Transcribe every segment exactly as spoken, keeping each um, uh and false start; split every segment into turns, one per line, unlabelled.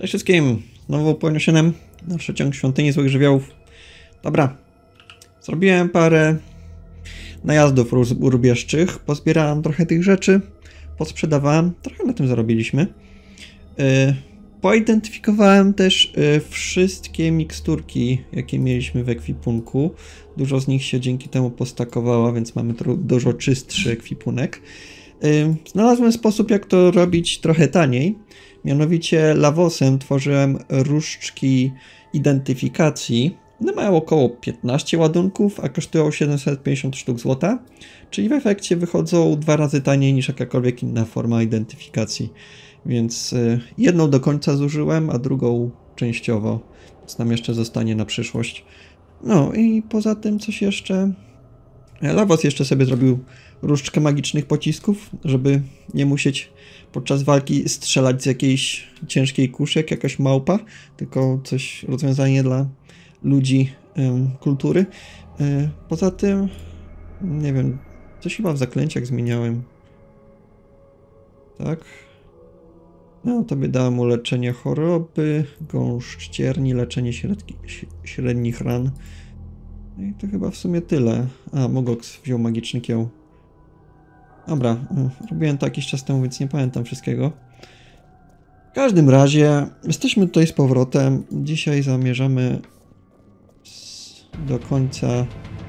Cześć wszystkim, znowu poniesionym na przeciąg świątyni złych żywiołów. Dobra, zrobiłem parę najazdów urbieszczych, pozbierałem trochę tych rzeczy, posprzedawałem, trochę na tym zarobiliśmy. Yy, poidentyfikowałem też yy, wszystkie miksturki, jakie mieliśmy w ekwipunku. Dużo z nich się dzięki temu postakowało, więc mamy dużo czystszy ekwipunek. Yy, znalazłem sposób, jak to robić trochę taniej. Mianowicie lawosem tworzyłem różdżki identyfikacji. One mają około piętnaście ładunków, a kosztują siedemset pięćdziesiąt sztuk złota, czyli w efekcie wychodzą dwa razy taniej niż jakakolwiek inna forma identyfikacji. Więc jedną do końca zużyłem, a drugą częściowo, więc nam jeszcze zostanie na przyszłość. No i poza tym coś jeszcze... Lawos jeszcze sobie zrobił różdżkę magicznych pocisków, żeby nie musieć podczas walki strzelać z jakiejś ciężkiej kuszy, jak jakaś małpa, tylko coś, rozwiązanie dla ludzi ym, kultury. Yy, poza tym, nie wiem, coś chyba w zaklęciach zmieniałem. Tak. No, tobie dałem uleczenie choroby, gąszcz cierni, leczenie średki, średnich ran. I to chyba w sumie tyle. A, Mogox wziął magiczny kieł. Dobra, robiłem to jakiś czas temu, więc nie pamiętam wszystkiego. W każdym razie, jesteśmy tutaj z powrotem. Dzisiaj zamierzamy do końca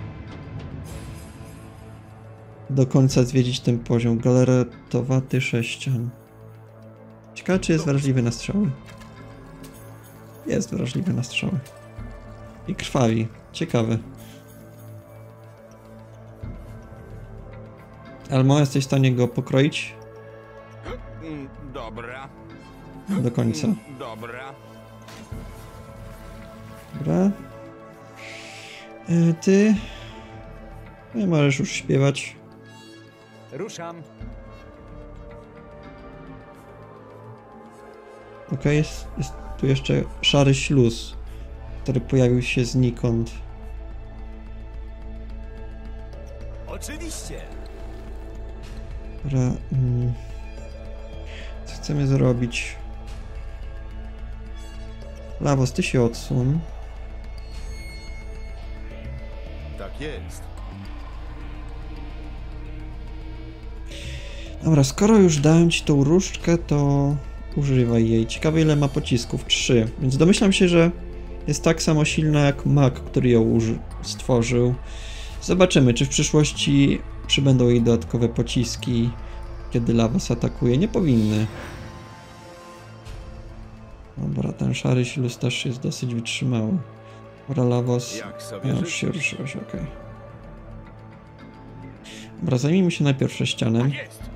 do końca zwiedzić ten poziom. Galeretowaty sześcian. Ciekawe, czy jest wrażliwy na strzały. Jest wrażliwy na strzały. I krwawi. Ciekawe. Almo jesteś w stanie go pokroić?
Dobra.
Do końca.
Dobra.
Dobra. E, ty... Nie możesz już śpiewać.
Ruszam.
Okej, okay, jest, jest tu jeszcze szary śluz, który pojawił się znikąd.
Oczywiście.
Dobra, mm, co chcemy zrobić? Lawos, ty się odsuń.
Tak jest.
Dobra, skoro już dałem ci tą różdżkę, to używaj jej. Ciekawe, ile ma pocisków. Trzy. Więc domyślam się, że jest tak samo silna jak mag, który ją stworzył. Zobaczymy, czy w przyszłości przybędą jej dodatkowe pociski, kiedy Lawos atakuje. Nie powinny. Dobra, ten szary śluz też jest dosyć wytrzymały. Dobra, Lawos. Ja już się ruszyłeś, okej. Okay. Dobra, zajmijmy się najpierw sześcianem.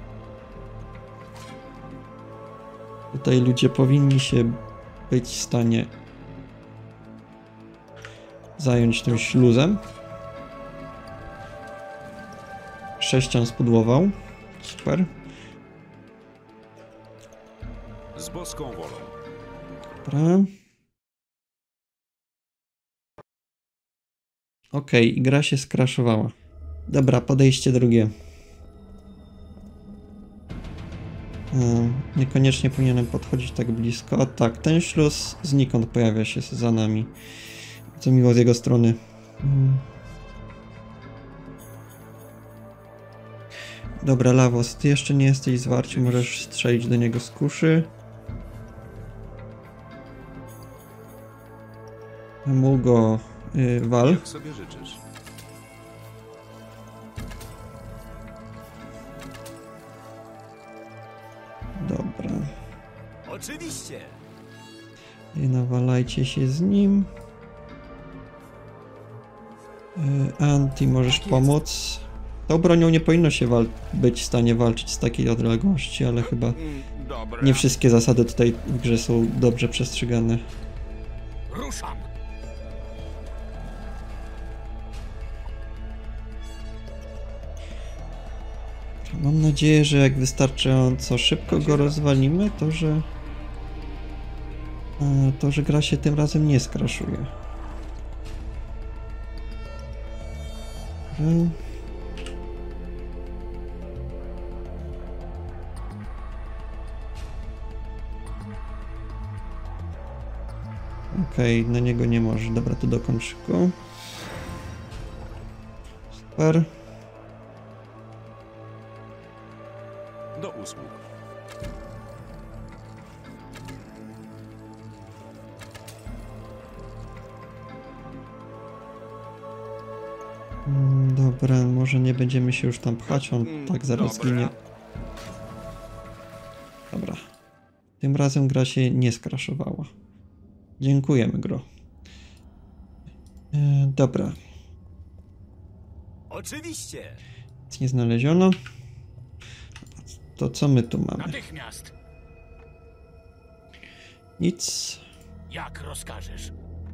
Tutaj ludzie powinni się być w stanie zająć tym śluzem. Sześcian spudłował. Super.
Z boską wolą.
Dobra. Okej, okay, gra się skraszowała. Dobra, podejście drugie. Hmm, niekoniecznie powinienem podchodzić tak blisko. O tak, ten śluz znikąd pojawia się za nami. Co miło z jego strony. Hmm. Dobra, Lawos, ty jeszcze nie jesteś zwarci, możesz strzelić do niego z kuszy. Mu go yy, wal.
Jak sobie życzysz.
Dobra.
Oczywiście.
I nawalajcie się z nim. Yy, Anti, możesz pomóc. Tą bronią nie powinno się być w stanie walczyć z takiej odległości, ale chyba
Dobra.
nie wszystkie zasady tutaj w grze są dobrze przestrzegane.
Ruszam.
Mam nadzieję, że jak wystarczająco szybko go rozwalimy, to że to, że gra się tym razem nie skraszuje. Że... Okej, okay, na niego nie może. Dobra, to dokończ go. Super.
Do usług.
Mm, Dobra, może nie będziemy się już tam pchać, on tak zaraz
Dobra.
ginie. Dobra. Tym razem gra się nie skraszowała. Dziękujemy, gro. E, dobra.
Oczywiście.
Nic nie znaleziono. To co my tu mamy?
Natychmiast.
Nic.
Jak rozkażesz.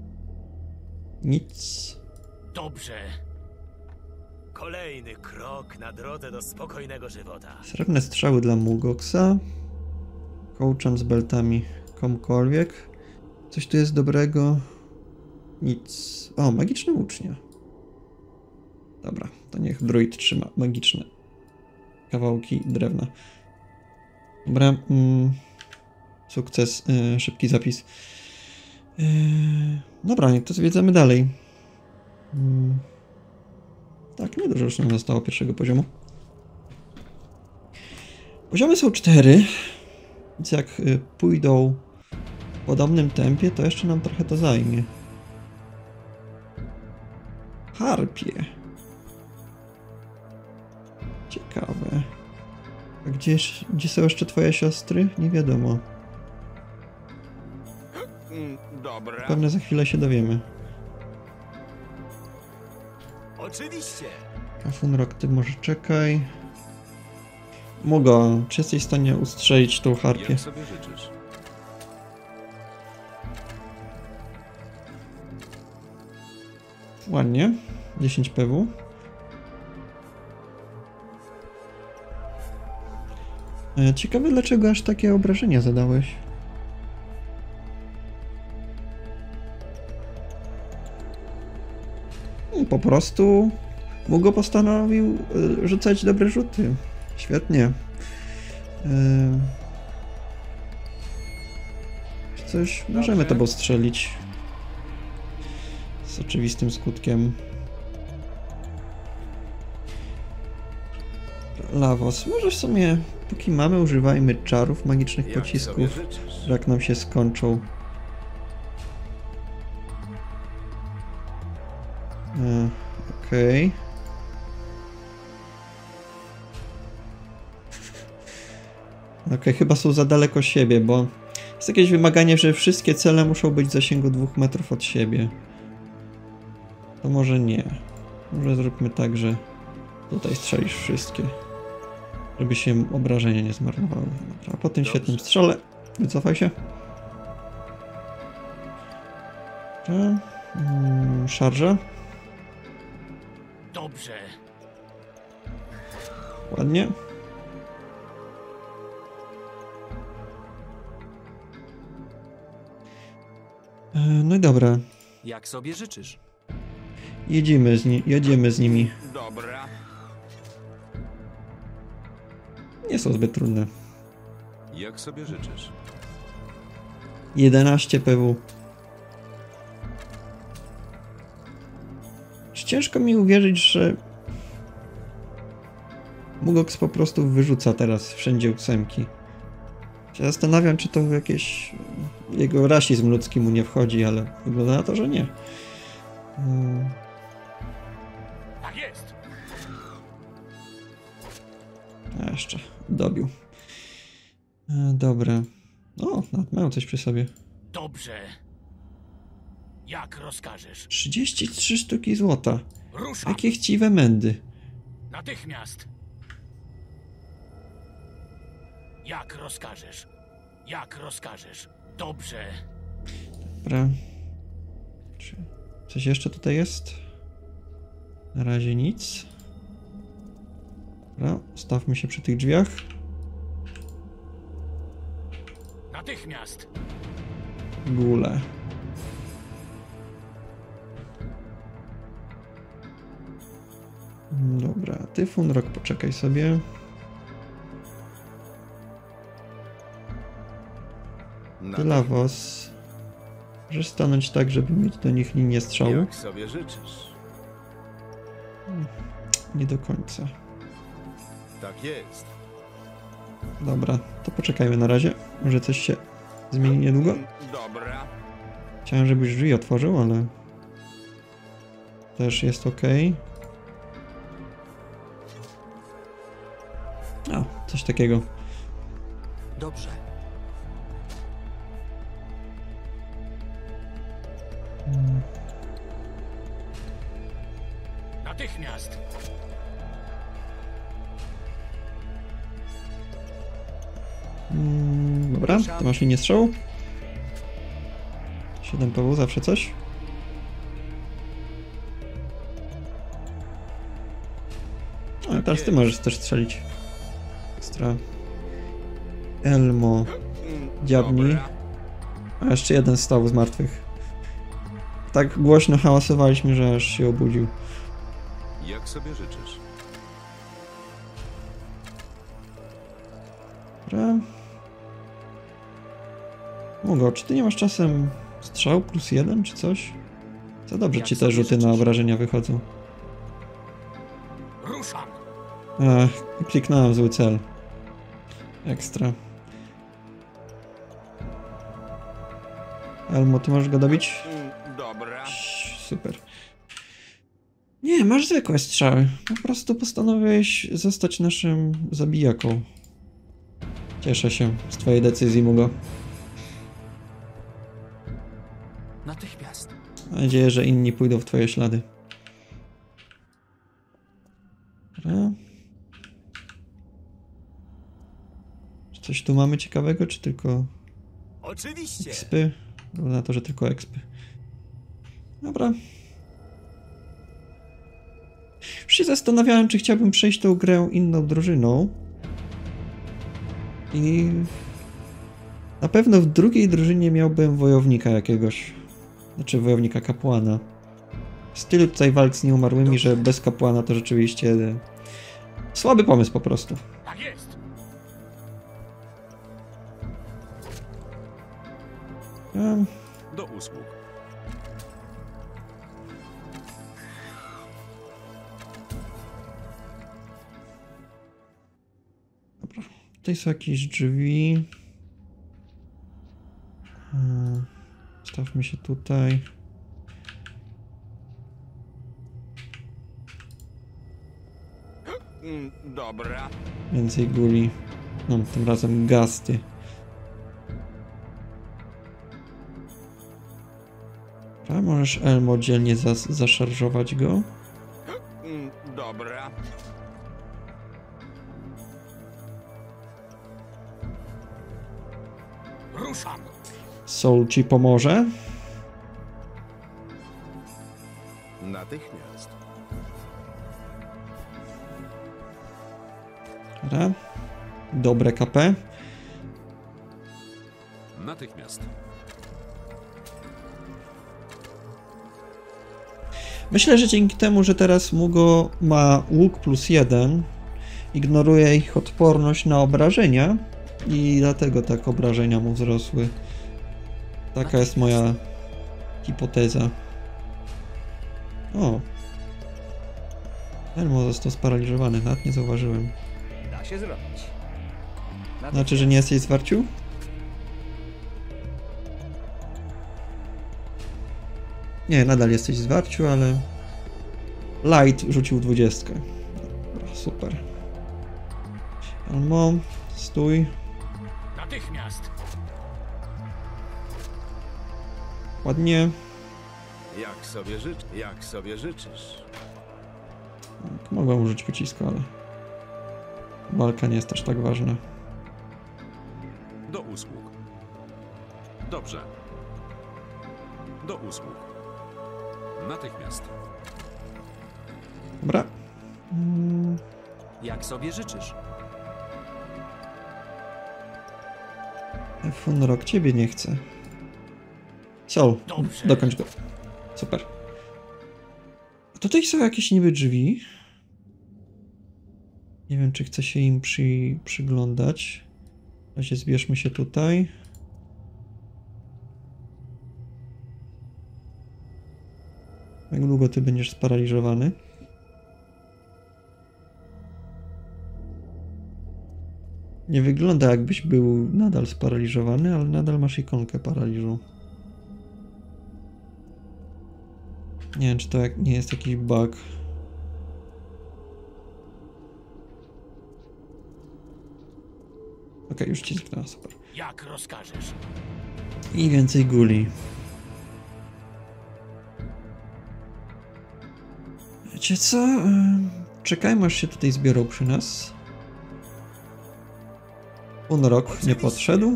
Nic.
Dobrze. Kolejny krok na drodze do spokojnego żywota.
Srebrne strzały dla Mulgoxa. Kołczan z beltami komukolwiek. Coś tu jest dobrego? Nic. O, magiczne łucznia. Dobra, to niech druid trzyma magiczne kawałki drewna. Dobra, mm, sukces, yy, szybki zapis. Yy, dobra, niech to zwiedzamy dalej. Yy, tak, niedużo już nam zostało pierwszego poziomu. Poziomy są cztery, więc jak yy, pójdą w podobnym tempie, to jeszcze nam trochę to zajmie. Harpie. Ciekawe. A gdzieś, gdzie są jeszcze twoje siostry? Nie wiadomo.
Mm, Dobra.
Pewnie za chwilę się dowiemy.
Oczywiście.
Kafunrok, ty może czekaj. Mugo, czy jesteś w stanie ustrzelić tą harpię?
Jak sobie życzysz.
Ładnie. dziesięć P W. E, Ciekawe, dlaczego aż takie obrażenia zadałeś. Hmm, Po prostu Mugo postanowił e, rzucać dobre rzuty. Świetnie. E, Coś możemy tobą strzelić. Z oczywistym skutkiem. Lavos. Może w sumie, póki mamy, używajmy czarów, magicznych
Jak sobie
pocisków.
życzysz.
Jak nam się skończą. E, Okej. Okej, chyba są za daleko siebie, bo jest jakieś wymaganie, że wszystkie cele muszą być w zasięgu dwóch metrów od siebie. To może nie. Może zróbmy tak, że tutaj strzelisz wszystkie. Żeby się obrażenia nie zmarnowały. Dobra, a po tym
Dobrze.
świetnym strzale wycofaj się. Dobra. Mm, szarża.
Dobrze.
Ładnie. E, No i dobra.
Jak sobie życzysz.
Jedziemy z, ni jedziemy z nimi.
Dobra.
Nie są zbyt trudne.
Jak sobie życzysz.
jedenaście P W. Ciężko mi uwierzyć, że Mugox po prostu wyrzuca teraz wszędzie ósemki. Się zastanawiam, czy to jakieś jego rasizm ludzki mu nie wchodzi, ale wygląda na to, że nie. Hmm.
Tak jest.
A jeszcze dobił. E, dobra. O, nawet mają coś przy sobie.
Dobrze. Jak rozkażesz.
trzydzieści trzy sztuki złota.
Ruszam.
Jakie chciwe mędy.
Natychmiast. Jak rozkażesz. Jak rozkażesz. Dobrze.
Dobra. Czy coś jeszcze tutaj jest? Na razie nic. Dobra, stawmy się przy tych drzwiach.
Natychmiast.
Gule. Dobra, ty Funrok, poczekaj sobie.
Na
Ty Lavos. Możesz stanąć tak, żeby mieć do nich linię strzału?
Jak sobie życzysz.
Nie do końca.
Tak jest.
Dobra, to poczekajmy na razie. Może coś się zmieni niedługo.
Mm, Dobra.
Chciałem, żebyś drzwi otworzył, ale... też jest ok. A, coś takiego.
Dobrze. Natychmiast.
Mm, dobra, to masz linię strzału. siedem P W, zawsze coś. A teraz ty możesz też strzelić. Ekstra. Elmo.
Mm,
Dziabni.
Dobra.
A jeszcze jeden stał z martwych. Tak głośno hałasowaliśmy, że aż się obudził.
Jak sobie życzysz.
Dobra. Mogo, czy ty nie masz czasem strzał plus jeden czy coś? Za dobrze
Jak
ci te
sobie
rzuty na
życzysz.
obrażenia wychodzą.
Ruszam.
Ach, kliknąłem zły cel. Ekstra. Elmo, ty możesz go dobić?
Mm, Dobra.
Super. Nie, masz zwykłe strzały. Po prostu postanowiłeś zostać naszym zabijaką. Cieszę się z twojej decyzji, Mugo.
Natychmiast.
Mam nadzieję, że inni pójdą w twoje ślady. Dobra. Czy coś tu mamy ciekawego, czy tylko
Oczywiście.
expy? Wygląda na to, że tylko expy. Dobra. Już się zastanawiałem, czy chciałbym przejść tą grę inną drużyną. I... na pewno w drugiej drużynie miałbym wojownika jakiegoś. Znaczy wojownika kapłana. Styl tutaj walk z nieumarłymi, że bez kapłana to rzeczywiście... e, słaby pomysł po prostu.
Tak jest.
Um,
Do usług.
Tutaj są jakieś drzwi. Hmm, stawmy się tutaj.
Mm, Dobra.
Więcej guli. No, tym razem gasty. A możesz Elmo dzielnie zas zaszarżować go.
Mm, Dobra.
Ruszam.
Soul ci pomoże.
Natychmiast.
Dobra. Dobre K P.
Natychmiast.
Myślę, że dzięki temu, że teraz Mugo ma łuk plus jeden, ignoruje ich odporność na obrażenia i dlatego tak obrażenia mu wzrosły. Taka jest moja hipoteza. O. Elmo został sparaliżowany, nawet nie zauważyłem.
Da się zrobić.
Znaczy, że nie jesteś w zwarciu? Nie, nadal jesteś w zwarciu, ale... Light rzucił dwudziestkę. Dobra, super. Elmo, stój.
Natychmiast.
Ładnie.
Jak sobie życzysz. Jak sobie życzysz.
Mogłem użyć pocisku, ale... walka nie jest aż tak ważna.
Do usług. Dobrze. Do usług. Natychmiast.
Dobra. Mm,
Jak sobie życzysz.
Funrock, ciebie nie chcę. Soul,
Dobrze.
dokończ go. Super. A tutaj są jakieś niby drzwi. Nie wiem, czy chcę się im przy, przyglądać. W razie zbierzmy się tutaj. Jak długo ty będziesz sparaliżowany? Nie wygląda, jakbyś był nadal sparaliżowany, ale nadal masz ikonkę paraliżu. Nie wiem, czy to jak nie jest jakiś bug. Okej, okay, już ci zniknęła, super.
Jak rozkażesz.
I więcej guli. Wiecie co? Czekajmy, aż się tutaj zbiorą przy nas. Unrok nie podszedł.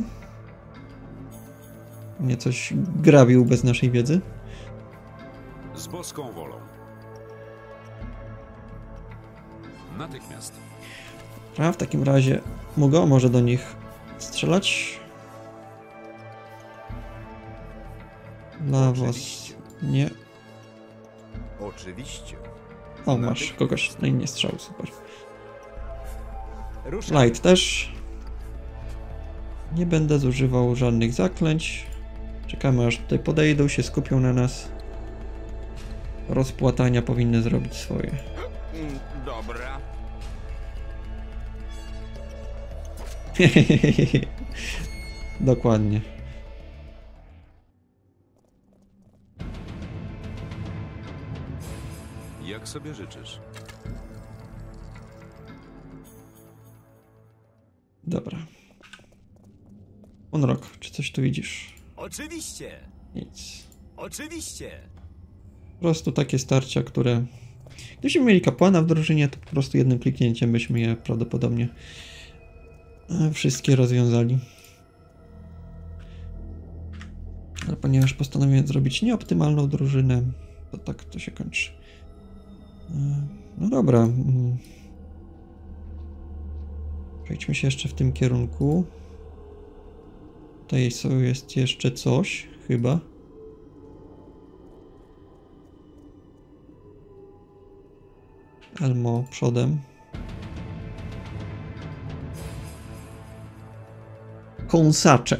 Nie coś grabił bez naszej wiedzy.
Z boską wolą. Natychmiast.
A w takim razie Mugo może do nich strzelać. Lawos nie.
Oczywiście.
O, masz kogoś na inny strzał, super.
Ruszam.
Light też. Nie będę zużywał żadnych zaklęć. Czekamy, aż tutaj podejdą, się skupią na nas. Rozpłatania powinny zrobić swoje.
Dobra.
Dokładnie.
Jak sobie życzysz.
Dobra. Unrok, czy coś tu widzisz?
Oczywiście.
Nic.
Oczywiście.
Po prostu takie starcia, które... Gdybyśmy mieli kapłana w drużynie, to po prostu jednym kliknięciem byśmy je prawdopodobnie wszystkie rozwiązali. Ale ponieważ postanowiłem zrobić nieoptymalną drużynę, to tak to się kończy. No dobra. Przejdźmy się jeszcze w tym kierunku. Tutaj jest jeszcze coś, chyba. Elmo przodem. Kąsacze.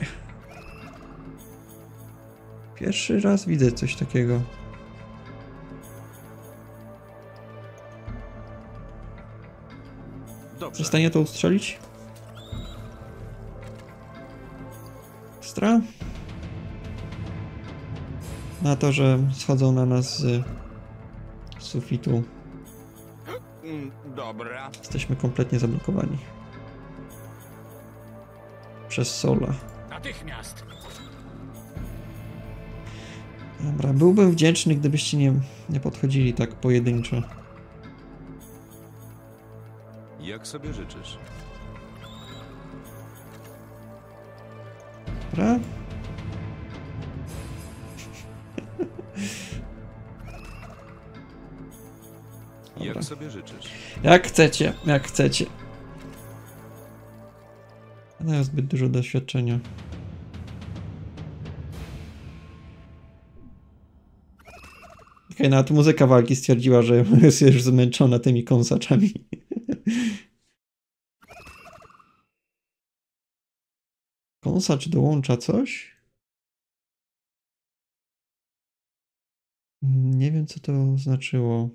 Pierwszy raz widzę coś takiego.
Dobrze.
Zostanie to ustrzelić? Ekstra. Na to, że schodzą na nas z sufitu.
Dobra.
Jesteśmy kompletnie zablokowani. Przez Sola.
Natychmiast.
Dobra, byłbym wdzięczny, gdybyście nie, nie podchodzili tak pojedynczo.
Jak sobie życzysz.
Dobra?
Jak sobie życzysz.
Jak chcecie, jak chcecie. Ja mam zbyt dużo doświadczenia. Okej, nawet muzyka walki stwierdziła, że jest już zmęczona tymi kąsaczami. Kąsacz dołącza coś? Nie wiem, co to znaczyło.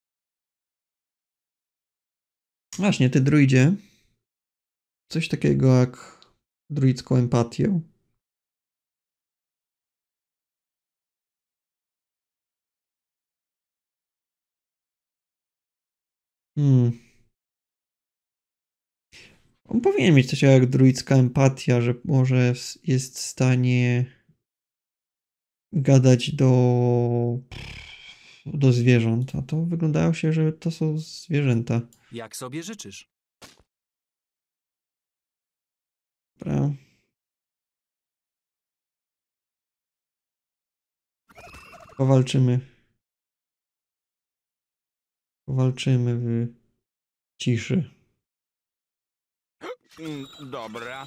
Właśnie, ty druidzie. Coś takiego jak druidzką empatię. Hmm. On powinien mieć coś jak druidzka empatia, że może jest w stanie gadać do do zwierząt, a to wyglądało się, że to są zwierzęta.
Jak sobie życzysz.
Dobra. Powalczymy. Powalczymy w ciszy.
Dobra.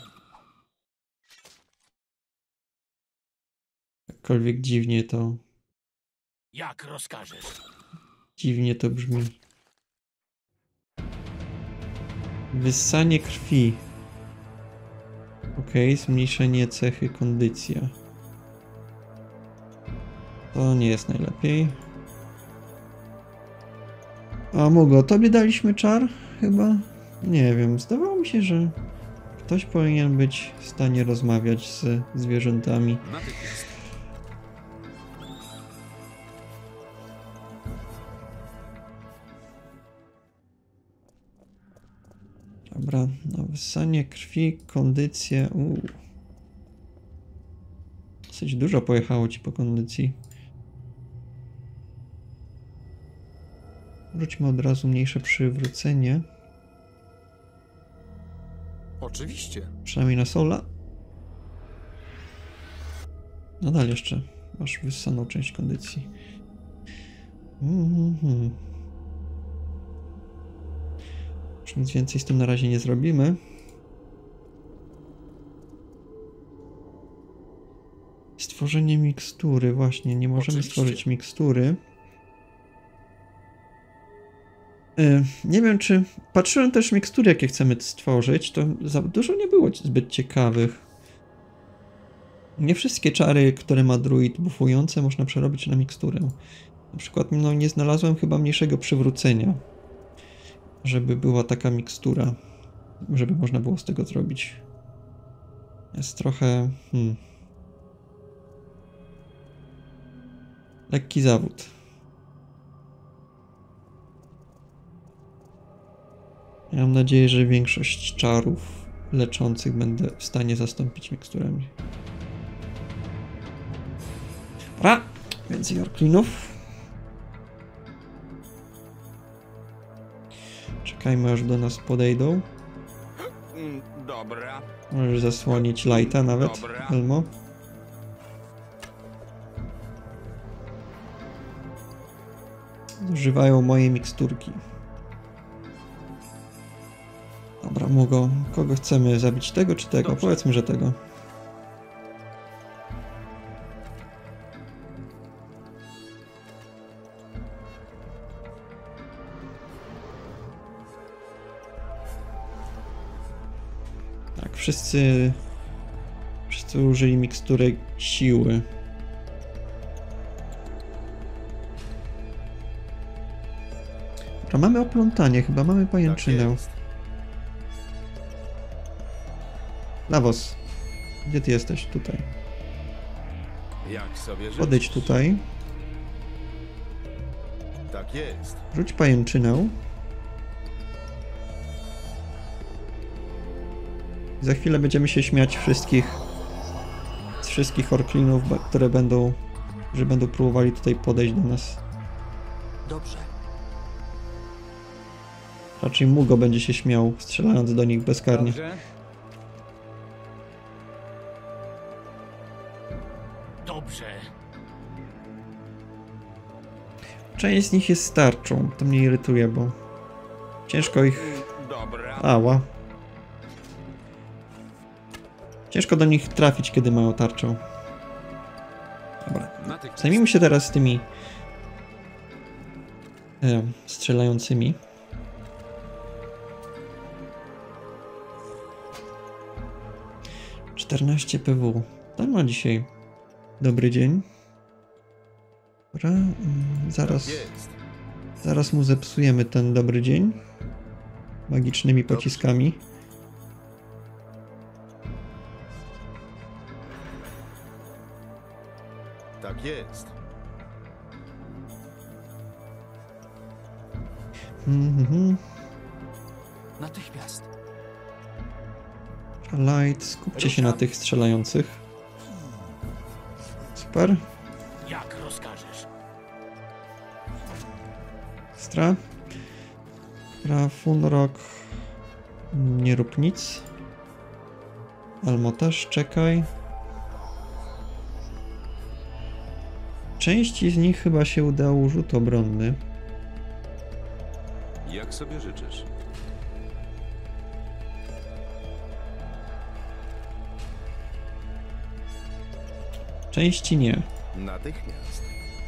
Jakkolwiek dziwnie to...
Jak rozkażesz.
Dziwnie to brzmi. Wyssanie krwi. Ok, zmniejszenie cechy kondycja. To nie jest najlepiej. A Mugo, tobie daliśmy czar? Chyba? Nie wiem, zdawało mi się, że ktoś powinien być w stanie rozmawiać z zwierzętami.
Natychmiast.
Dobra, no wyssanie krwi, kondycję. Uuu. Dosyć dużo pojechało ci po kondycji. Wróćmy od razu mniejsze przywrócenie.
Oczywiście.
Przynajmniej na sola. Nadal jeszcze masz wyssaną część kondycji. Mm-hmm. Już nic więcej z tym na razie nie zrobimy. Stworzenie mikstury. Właśnie, nie możemy
Oczywiście.
stworzyć mikstury. Yy, nie wiem, czy... Patrzyłem też mikstury, jakie chcemy stworzyć. To za dużo nie było zbyt ciekawych. Nie wszystkie czary, które ma druid buffujące, można przerobić na miksturę. Na przykład no, nie znalazłem chyba mniejszego przywrócenia, żeby była taka mikstura, żeby można było z tego zrobić. Jest trochę... Hmm, lekki zawód. Ja mam nadzieję, że większość czarów leczących będę w stanie zastąpić miksturami. Dobra, więcej orklinów. Czekajmy, aż do nas podejdą.
Mm, Dobra.
Możesz zasłonić lighta nawet,
Dobra.
Elmo. Używają mojej miksturki. Dobra, Mugo, kogo chcemy zabić? Tego czy tego?
Dobrze.
Powiedzmy, że tego. Tak, wszyscy... Wszyscy użyli mikstury siły. Dobra, mamy oplątanie, chyba mamy
Tak
pajęczynę.
jest.
Lavos, gdzie ty jesteś? Tutaj.
Jak sobie życzysz?
Podejdź tutaj.
Tak jest.
Rzuć pajęczynę. Za chwilę będziemy się śmiać wszystkich z wszystkich orklinów, ba- które będą, że będą próbowali tutaj podejść do nas.
Dobrze.
Raczej Mugo będzie się śmiał, strzelając do nich bezkarnie.
Dobrze. Dobrze.
Część z nich jest starczą, to mnie irytuje, bo ciężko ich...
Mm, Dobra.
Ała. Ciężko do nich trafić, kiedy mają tarczę. Dobra.
Natychmiast.
Zajmijmy się teraz tymi e, strzelającymi. czternaście P W. Ten ma dzisiaj dobry dzień. Dobra, mm, zaraz,
Tak jest.
zaraz mu zepsujemy ten dobry dzień magicznymi
Dobrze.
pociskami.
Tak jest.
Mhm.
Natychmiast.
Light, skupcie się na tych strzelających. Super.
Jak rozkażesz.
Stra. Stra, Funrock. Nie rób nic. Elmo też, czekaj. Części z nich chyba się udało rzut obronny.
Jak sobie życzysz?
Części nie.
Natychmiast.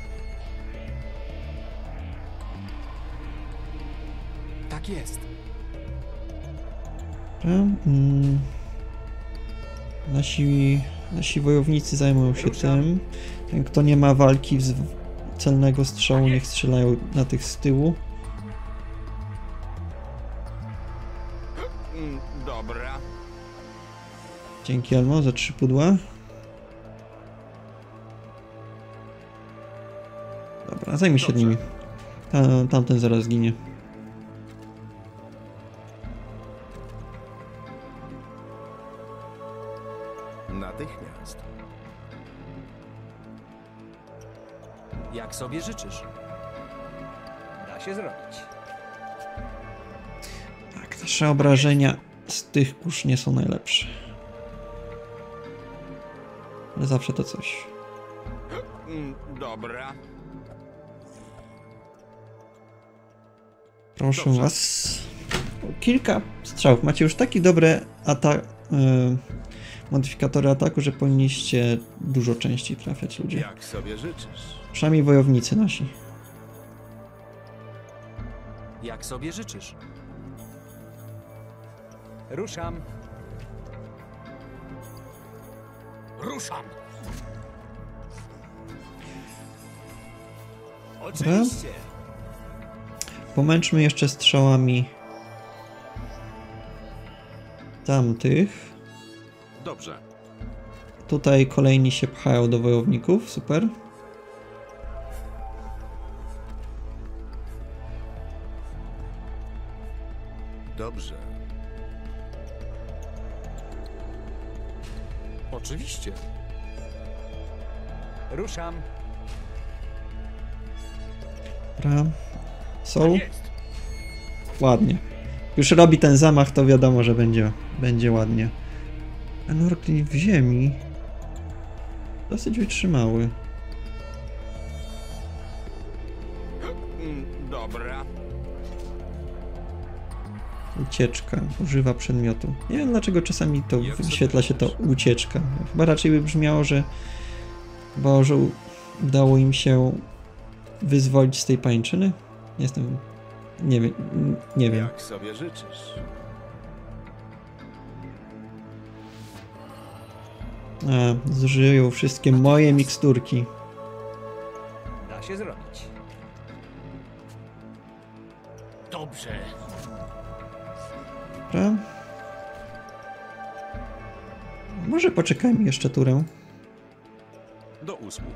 Tak jest.
Dobra, mm. Nasi, nasi wojownicy zajmują się
Ruszam.
tym. Ten, kto nie ma walki z celnego strzału, niech strzelają na tych z tyłu. Dzięki, Elmo, za trzy pudła. Dobra, zajmij się nimi. Ta, tamten zaraz ginie.
Natychmiast.
Jak sobie życzysz? Da się zrobić.
Tak, nasze obrażenia z tych kurz nie są najlepsze. Ale zawsze to coś.
Mm, Dobra.
Proszę
Dobrze.
was. O kilka strzałów. Macie już taki dobre atak, yy, modyfikatory ataku, że powinniście dużo częściej trafiać ludzie.
Jak sobie życzysz?
Przynajmniej wojownicy nasi.
Jak sobie życzysz? Ruszam. Ruszam. Oczywiście.
Pomęczmy jeszcze strzałami tamtych.
Dobrze.
Tutaj kolejni się pchają do wojowników. Super.
Dobrze.
Oczywiście. Ruszam.
Dobra. Są.
Jest.
Ładnie. Już robi ten zamach, to wiadomo, że będzie, będzie ładnie. Enorklin w ziemi. Dosyć wytrzymały.
Mm, Dobra.
Ucieczka. Używa przedmiotu. Nie wiem dlaczego czasami to wyświetla się to ucieczka. Chyba raczej by brzmiało, że chyba, że udało im się wyzwolić z tej pańczyny. Jestem... Nie wiem. Nie wiem.
Jak sobie życzysz?
A, zużyją wszystkie moje miksturki.
Da się zrobić. Dobrze.
Dobra. Może poczekajmy jeszcze turę.
Do usług.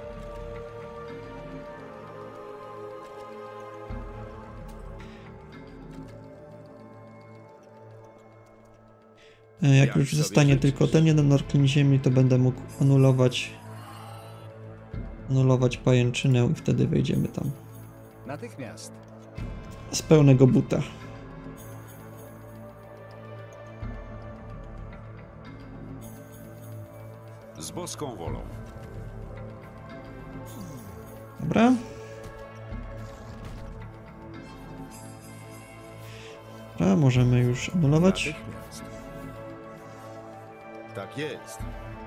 E, Jak
Jak
już
sobie
zostanie
życzysz.
tylko ten jeden orklin ziemi, to będę mógł anulować anulować pajęczynę i wtedy wejdziemy tam
Natychmiast.
z pełnego buta.
Z boską wolą.
Dobra. Dobra, możemy już anulować.
Natychmiast. Tak jest.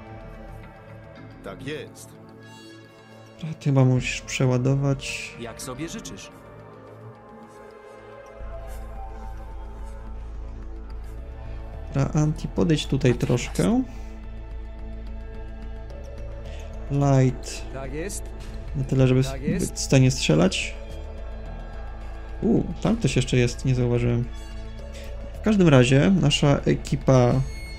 Tak jest.
Dobra, ty chyba musisz przeładować.
Jak sobie życzysz?
Dobra, Anti, podejdź tutaj troszkę. Light.
Tak jest.
Na tyle, żeby
Tak jest.
być w stanie strzelać. U, tam ktoś jeszcze jest, nie zauważyłem. W każdym razie nasza ekipa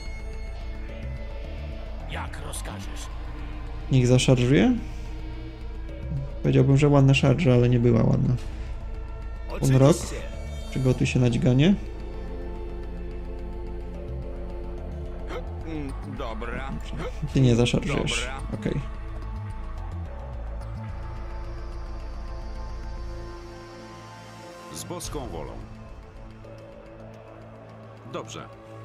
Jak rozkażesz?
niech zaszarżuje. Powiedziałbym, że ładna szarża, ale nie była ładna. Rok. Przygotuj się na dźganie.
Mm, Dobra.
Ty nie zaszarżujesz.
Dobra.
Okej.
Z boską wolą. Dobrze.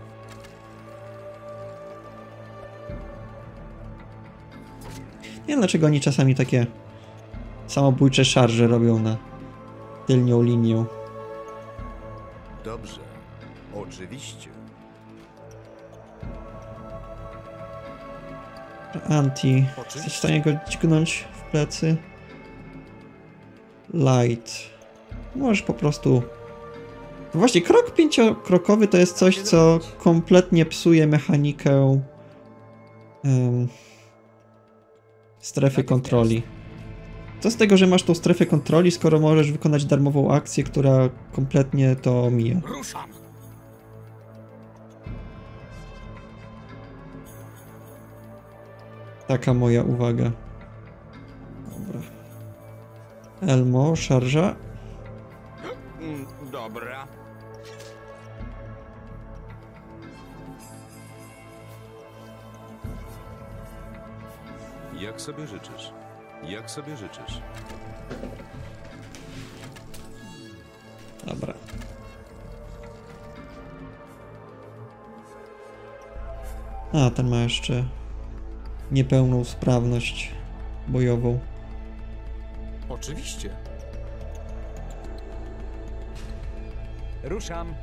Nie wiem dlaczego oni czasami takie samobójcze szarże robią na tylnią linię.
Dobrze. Oczywiście.
Anti, jesteś w stanie go dźgnąć w plecy? Light. Możesz po prostu... No właśnie, krok pięciokrokowy to jest coś, co kompletnie psuje mechanikę um, strefy kontroli. Co z tego, że masz tą strefę kontroli, skoro możesz wykonać darmową akcję, która kompletnie to mija.
Ruszam.
Taka moja uwaga. Dobra. Elmo, szarża.
Mm, Dobra. Jak sobie życzysz? Jak sobie życzysz?
Dobra. A, ten ma jeszcze niepełną sprawność bojową.
Oczywiście. Ruszam.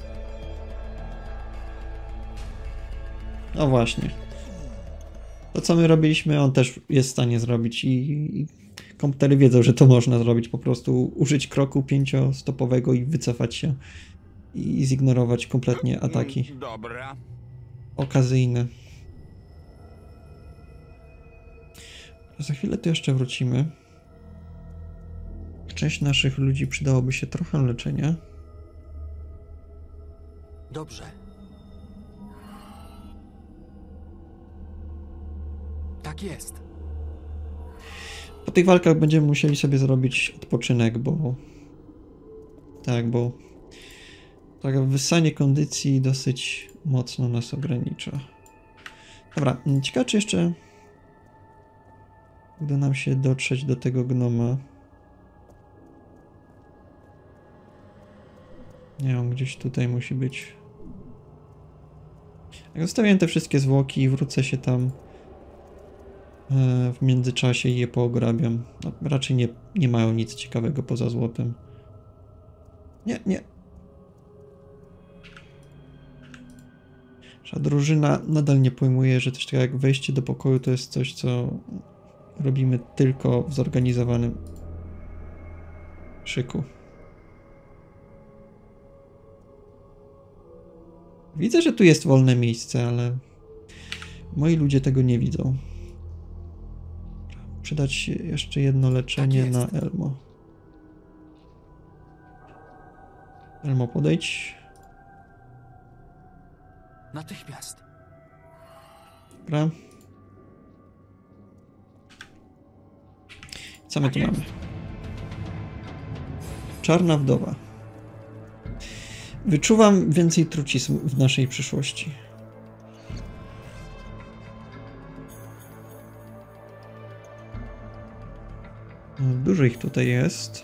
No właśnie. To, co my robiliśmy, on też jest w stanie zrobić i, i komputery wiedzą, że to można zrobić. Po prostu użyć kroku pięciostopowego i wycofać się i zignorować kompletnie ataki
Mm, Dobra.
okazyjne. Za chwilę tu jeszcze wrócimy. Część naszych ludzi przydałoby się trochę leczenia.
Dobrze. Tak jest.
Po tych walkach będziemy musieli sobie zrobić odpoczynek, bo... Tak, bo... Tak, wyssanie kondycji dosyć mocno nas ogranicza. Dobra, ciekawe czy jeszcze... Uda nam się dotrzeć do tego gnoma. Nie, on gdzieś tutaj musi być. Jak zostawiam te wszystkie zwłoki i wrócę się tam w międzyczasie i je poograbiam. No, raczej nie, nie mają nic ciekawego poza złotem. Nie, nie. Nasza drużyna nadal nie pojmuje, że coś takiego jak wejście do pokoju to jest coś, co robimy tylko w zorganizowanym szyku. Widzę, że tu jest wolne miejsce, ale moi ludzie tego nie widzą. Przydać się jeszcze jedno leczenie
Tak
na
jest.
Elmo. Elmo, podejdź.
Natychmiast.
Dobra. Co my
Tak
tu
jest.
mamy? Czarna wdowa. Wyczuwam więcej trucizn w naszej przyszłości. Dużo ich tutaj jest.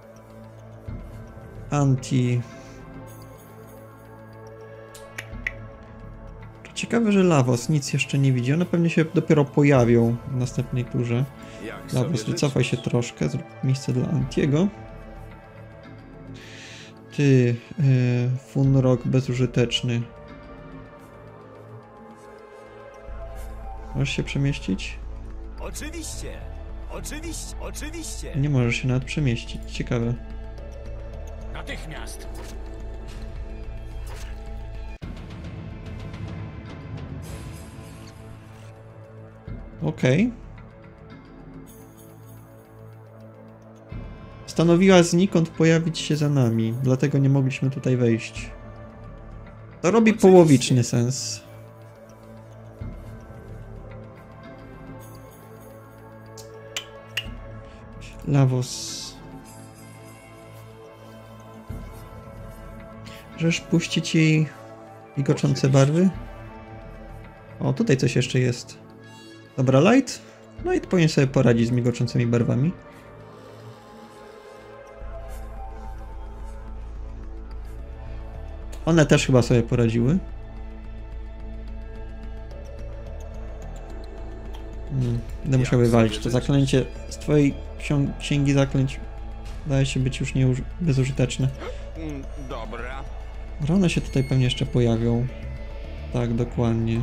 Anti. Ciekawe, że Lavos nic jeszcze nie widzi. One pewnie się dopiero pojawią w następnej turze.
Jak sobie
Lavos, wycofaj się
życzysz?
troszkę. Zrób miejsce dla Antiego. Ty, yy, Funrock bezużyteczny. Możesz się przemieścić?
Oczywiście. Oczywiście. Oczywiście.
Nie możesz się nawet przemieścić. Ciekawe.
Natychmiast.
Okej. Stanowiła znikąd pojawić się za nami, dlatego nie mogliśmy tutaj wejść. To robi
Oczywiście.
połowiczny sens. Lavos. Żeż puścić jej migoczące barwy? O, tutaj coś jeszcze jest. Dobra, Light. Light powinien sobie poradzić z migoczącymi barwami. One też chyba sobie poradziły. Hmm, będę
Jak
musiał wywalić
sobie
to
życzysz?
zaklęcie z twojej ksiąg księgi zaklęć. Wydaje się być już nieuż- bezużyteczne.
Mm, Dobra.
Że one się tutaj pewnie jeszcze pojawią. Tak, dokładnie.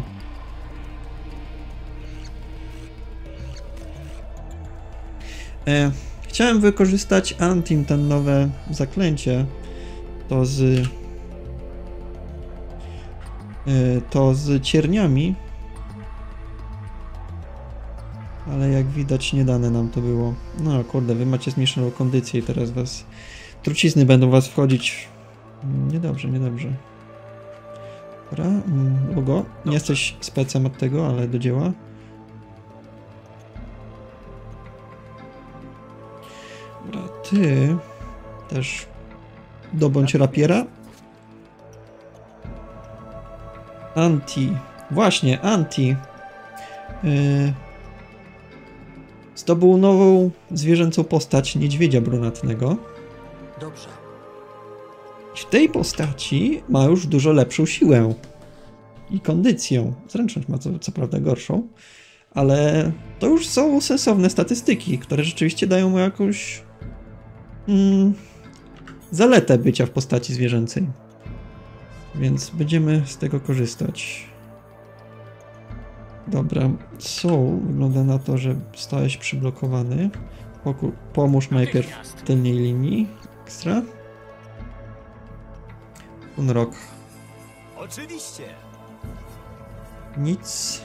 E, chciałem wykorzystać Antim, ten nowe zaklęcie. To z... E, to z cierniami. Ale jak widać nie dane nam to było. No kurde, wy macie zmniejszoną kondycję i teraz was... Trucizny będą was wchodzić. Niedobrze, niedobrze. Dobra, mm, Logo. Nie jesteś specem od tego, ale do dzieła. ty też dobądź rapiera. Anti. Właśnie, Anti. Yy, zdobył nową zwierzęcą postać niedźwiedzia brunatnego.
Dobrze.
W tej postaci ma już dużo lepszą siłę i kondycję. Zręczność ma co, co prawda gorszą, ale to już są sensowne statystyki, które rzeczywiście dają mu jakąś mm, zaletę bycia w postaci zwierzęcej. Więc będziemy z tego korzystać. Dobra, są. Wygląda na to, że zostałeś przyblokowany. Poku pomóż najpierw w tylnej linii. Ekstra. Unrock.
Oczywiście.
Nic.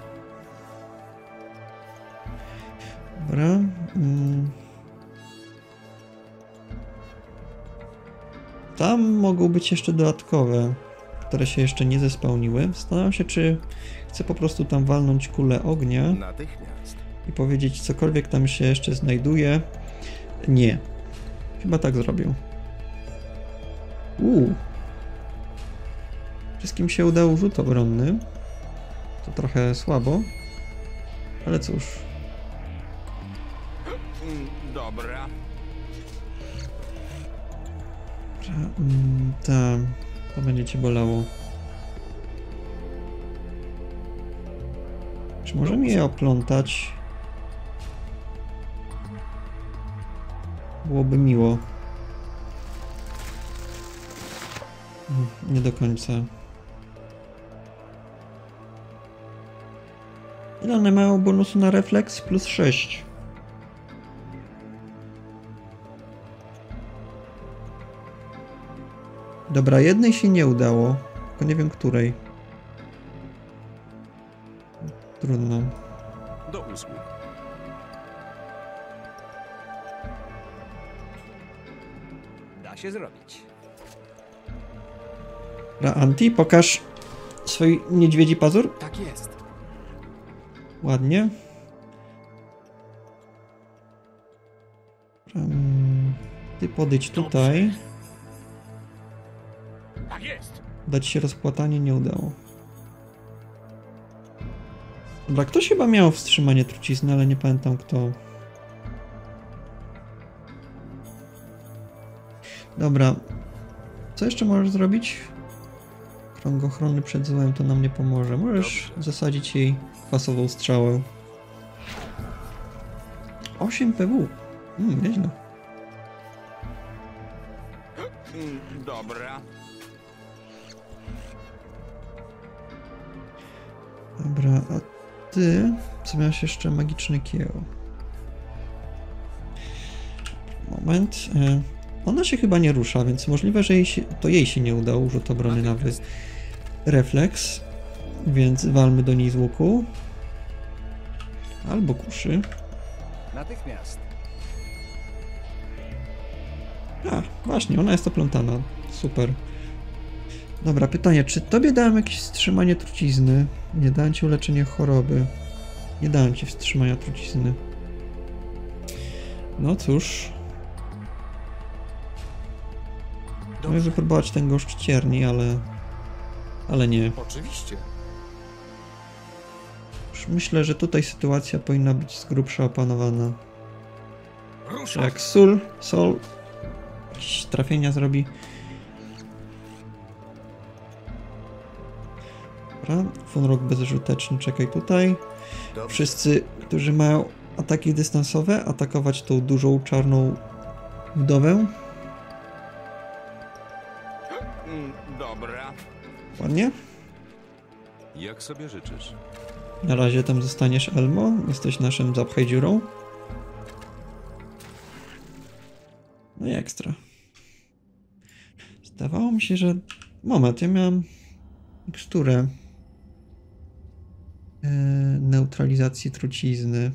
Dobra. Mm. Tam mogą być jeszcze dodatkowe, które się jeszcze nie zespełniły. Zastanawiam się, czy chcę po prostu tam walnąć kulę ognia
Natychmiast.
i powiedzieć, cokolwiek tam się jeszcze znajduje. Nie. Chyba tak zrobię. Uuu. Wszystkim się udał rzut obronny. To trochę słabo. Ale cóż.
Dobra.
Mm, tam. To będzie cię bolało. Czy możemy je oplątać? Byłoby miło. Mm, nie do końca. Ile one mają bonusu na refleks? Plus sześć. Dobra, jednej się nie udało, tylko nie wiem której. Trudno.
Do usług.
Da się zrobić.
Dobra, Anti, pokaż swój niedźwiedzi pazur.
Tak jest.
Ładnie. Um, ty podejdź tutaj.
Tak jest.
Dać się rozpłatanie nie udało. Dobra, ktoś chyba miał wstrzymanie trucizny, ale nie pamiętam kto. Dobra. Co jeszcze możesz zrobić? Krąg ochrony przed złem to nam nie pomoże. Możesz
Dobrze.
zasadzić jej kwasową strzałę. osiem P W. Mm, nieźle.
Dobra.
Dobra, a ty... Co miałeś jeszcze? Magiczny kieł. Moment. E, ona się chyba nie rusza, więc możliwe, że jej się, to jej się nie udało rzut obrony na wy... refleks. Więc walmy do niej z łuku. Albo kuszy.
Natychmiast.
A, właśnie, ona jest oplątana. Super. Dobra, pytanie, czy tobie dałem jakieś wstrzymanie trucizny? Nie dałem ci uleczenie choroby. Nie dałem ci wstrzymania trucizny. No cóż. Mogę wypróbować ten goszcz cierni, ale... Ale nie.
Oczywiście.
Już myślę, że tutaj sytuacja powinna być z grubsza opanowana.
Ruszam.
Jak Sol, Sol jakieś trafienia zrobi. Dobra, Funrock bezużyteczny, czekaj tutaj.
Dobrze.
Wszyscy, którzy mają ataki dystansowe, atakować tą dużą czarną wdowę.
Dobra.
Ładnie.
Jak sobie życzysz?
Na razie tam zostaniesz, Elmo. Jesteś naszym zapchaj dziurą. No i ekstra. Zdawało mi się, że... Moment, ja miałem miksturę yy, neutralizacji trucizny.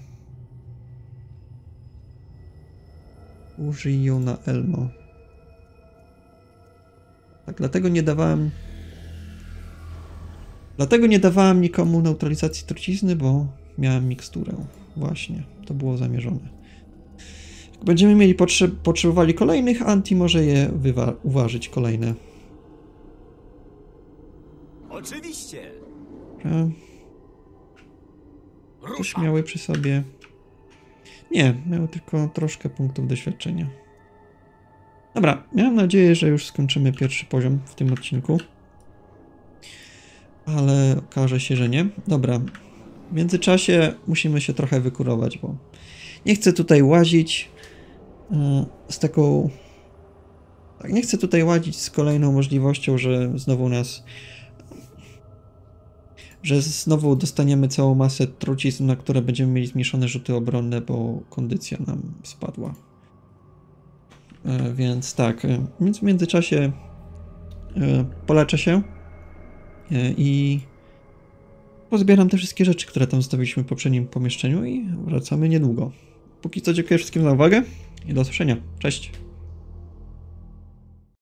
Użyj ją na Elmo. Tak, dlatego nie dawałem... Dlatego nie dawałem nikomu neutralizacji trucizny, bo miałem miksturę. Właśnie, to było zamierzone. Jak będziemy mieli potrze potrzebowali kolejnych anti, może je uważać kolejne.
Oczywiście.
Dobra. Coś miały przy sobie. Nie, miały tylko troszkę punktów doświadczenia. Dobra, miałem nadzieję, że już skończymy pierwszy poziom w tym odcinku. Ale okaże się, że nie. Dobra, w międzyczasie musimy się trochę wykurować, bo nie chcę tutaj łazić yy, z taką... Tak, nie chcę tutaj łazić z kolejną możliwością, że znowu nas... że znowu dostaniemy całą masę trucizn, na które będziemy mieli zmniejszone rzuty obronne, bo kondycja nam spadła. Yy, więc tak, yy, więc w międzyczasie yy, poleczę się yy, i pozbieram te wszystkie rzeczy, które tam zostawiliśmy w poprzednim pomieszczeniu i wracamy niedługo. Póki co dziękuję wszystkim za uwagę i do usłyszenia. Cześć!